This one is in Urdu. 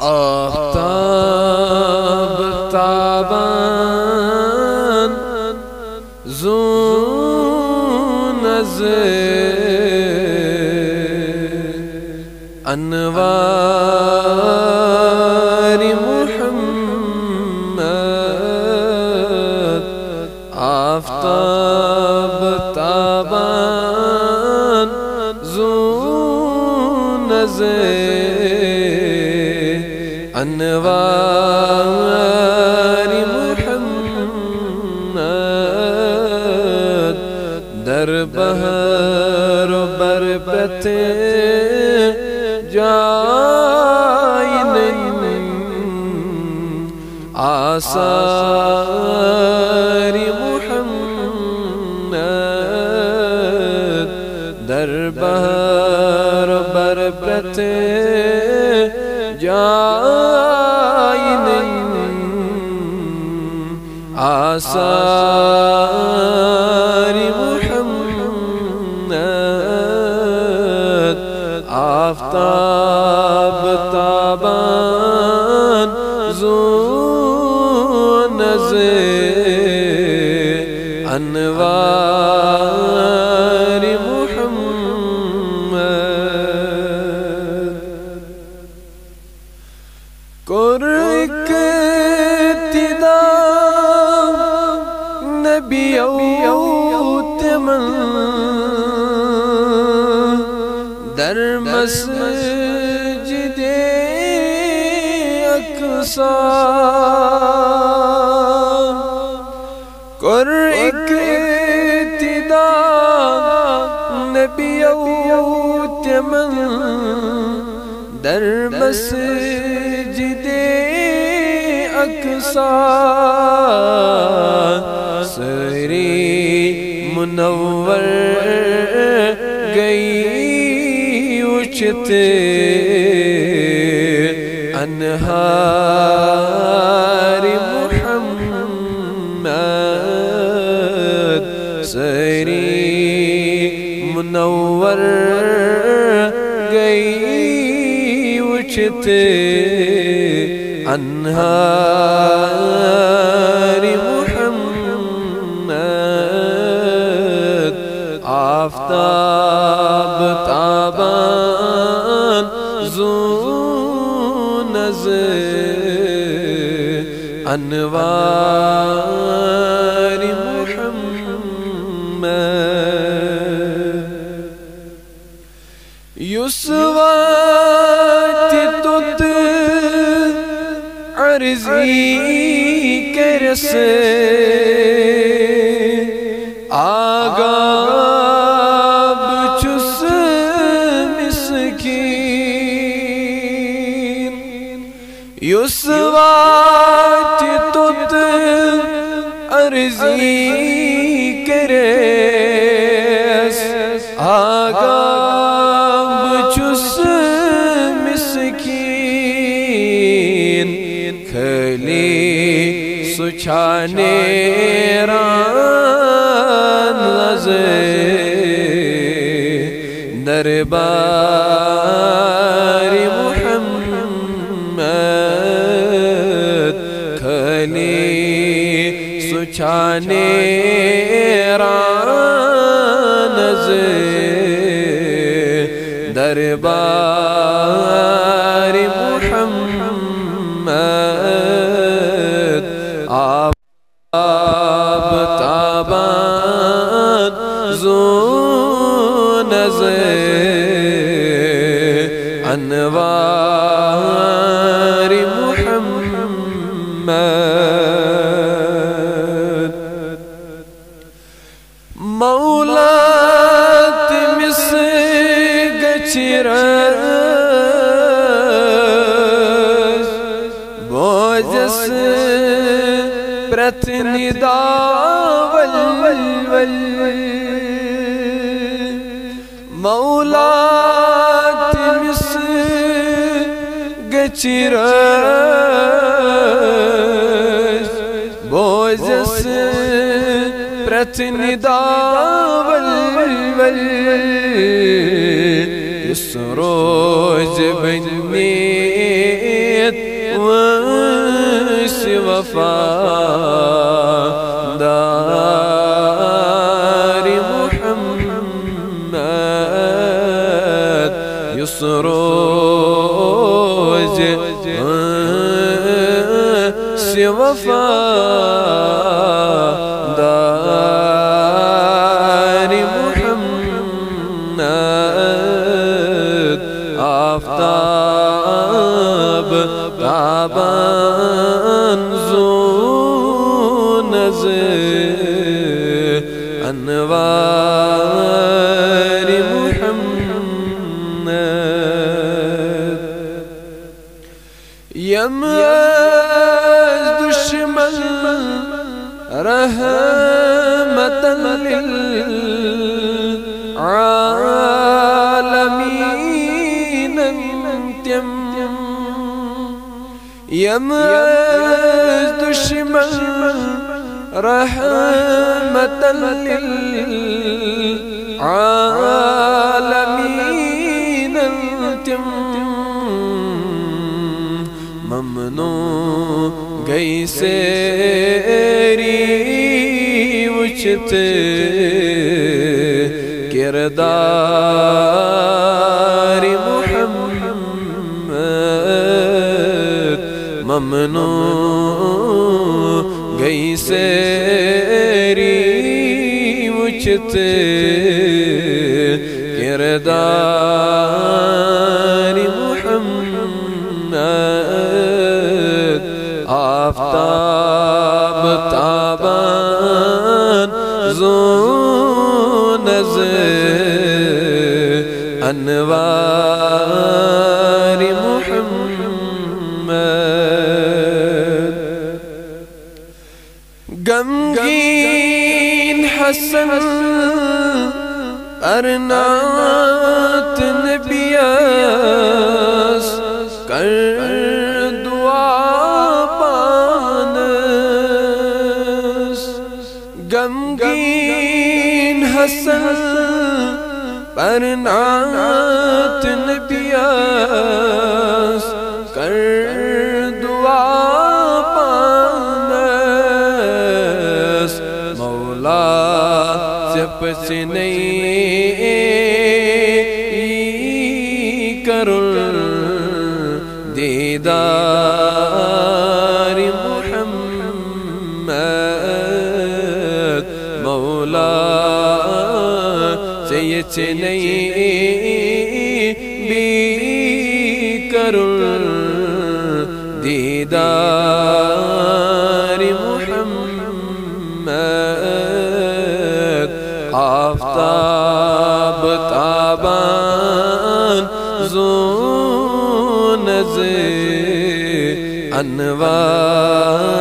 Aftab تابان zone is Anwar Muhammad Aftab تابان zone is انوار محمد در بہر و بربت جای نہیں آثار محمد در بہر و بربت جای نہیں آثار محمد آفتاب تابان زون از انوار محمد قرق ابتدا نبی اوتمن در مسجد اقصا قرق ابتدا نبی اوتمن در مسجد اقصا سری منور گئی اچھتے انہار محمد سری منور گئی اچھتے انہار محمد آفتاب تابان زون از انوار محمد یسوات تت عرضی کرسے آگاب چس مسکین یسوات تت عرضی کرس آگاب چس مسکین کھلی سچھانے ران لزے دربار محمد کھلی سچھانے ران لزے دربار محمد آفتاب تابان زون از انوار محمد مولا تمس گچرس بوجس پرتندا مولا تمس گچرس بوجس پرتندا اس روز بنیت سے وفادار محمد اس روز سے وفادار محمد آفتاب تابان زو نظر انوار محمد یم از دشمن رحمتا للعالمین انتم یم از دشمن رحمتا للعالمین انتم ممنوع گئی سیری وچتے کردار محمد ممنوع گئی سیری وچتے کردار محمد آفتاب تابان زو نظر انوار محمد غمگین حسن ارنات نبیاس کر غمگین حسن پرنات نبیاس کر دعا پانس مولا سے پسنے کرل دیدار محمد مولا سے یہ چنئی بھی کرل دیدار محمد آفتاب تابان زو نظر انوار